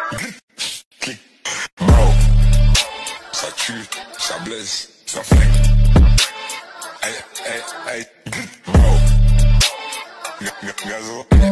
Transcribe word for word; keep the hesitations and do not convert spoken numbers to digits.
Clic. Bro. Ça tue, ça blesse, ça flingue. Hey, hey, hey. Bro. Gazo.